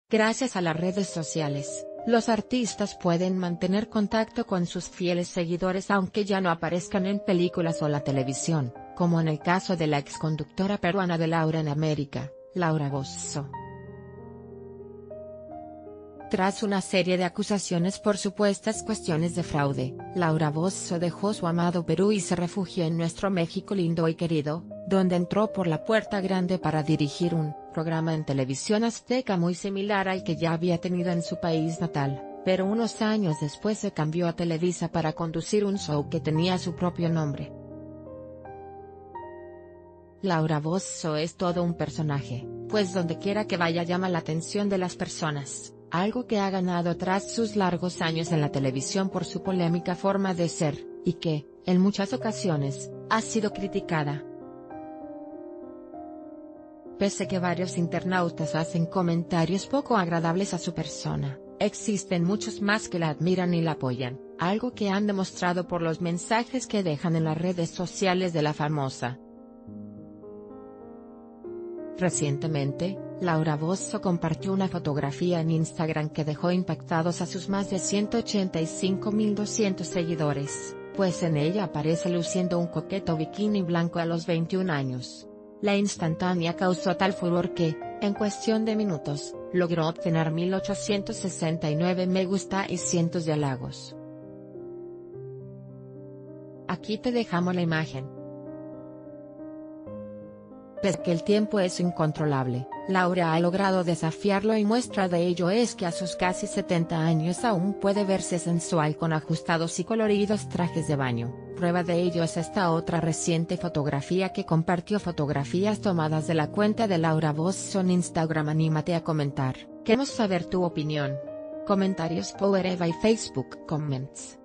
Gracias a las redes sociales, los artistas pueden mantener contacto con sus fieles seguidores aunque ya no aparezcan en películas o la televisión, como en el caso de la exconductora peruana de Laura en América, Laura Bozzo. Tras una serie de acusaciones por supuestas cuestiones de fraude, Laura Bozzo dejó su amado Perú y se refugió en nuestro México lindo y querido, donde entró por la puerta grande para dirigir un programa en televisión azteca muy similar al que ya había tenido en su país natal, pero unos años después se cambió a Televisa para conducir un show que tenía su propio nombre. Laura Bozzo es todo un personaje, pues donde quiera que vaya llama la atención de las personas, algo que ha ganado tras sus largos años en la televisión por su polémica forma de ser, y que, en muchas ocasiones, ha sido criticada. Pese que varios internautas hacen comentarios poco agradables a su persona, existen muchos más que la admiran y la apoyan, algo que han demostrado por los mensajes que dejan en las redes sociales de la famosa. Recientemente, Laura Bozzo compartió una fotografía en Instagram que dejó impactados a sus más de 185.200 seguidores, pues en ella aparece luciendo un coqueto bikini blanco a los 21 años. La instantánea causó tal furor que, en cuestión de minutos, logró obtener 1.869 me gusta y cientos de halagos. Aquí te dejamos la imagen. Pese a que el tiempo es incontrolable, Laura ha logrado desafiarlo y muestra de ello es que a sus casi 70 años aún puede verse sensual con ajustados y coloridos trajes de baño. Prueba de ello es esta otra reciente fotografía que compartió, fotografías tomadas de la cuenta de Laura Bozzo en Instagram. Anímate a comentar, queremos saber tu opinión. Comentarios Power Eva y Facebook Comments.